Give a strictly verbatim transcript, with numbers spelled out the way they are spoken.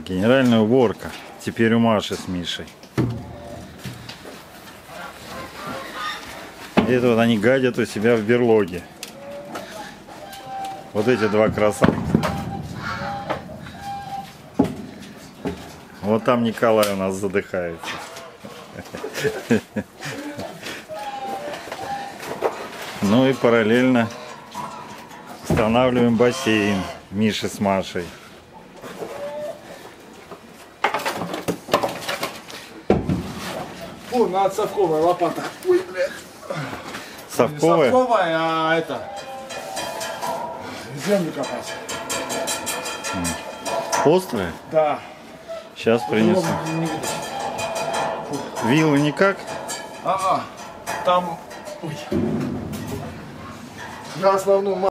Генеральная уборка. Теперь у Маши с Мишей. И это вот они гадят у себя в берлоге. Вот эти два красавца. Вот там Николай у нас задыхается. Ну и параллельно устанавливаем бассейн Миши с Машей. О, надо совковая лопата. Ой, блядь. Совковая? Не совковая, а это... Землю копать. Острая? Да. Сейчас принесу. Вилы никак? А-а. Там... Ой. На основную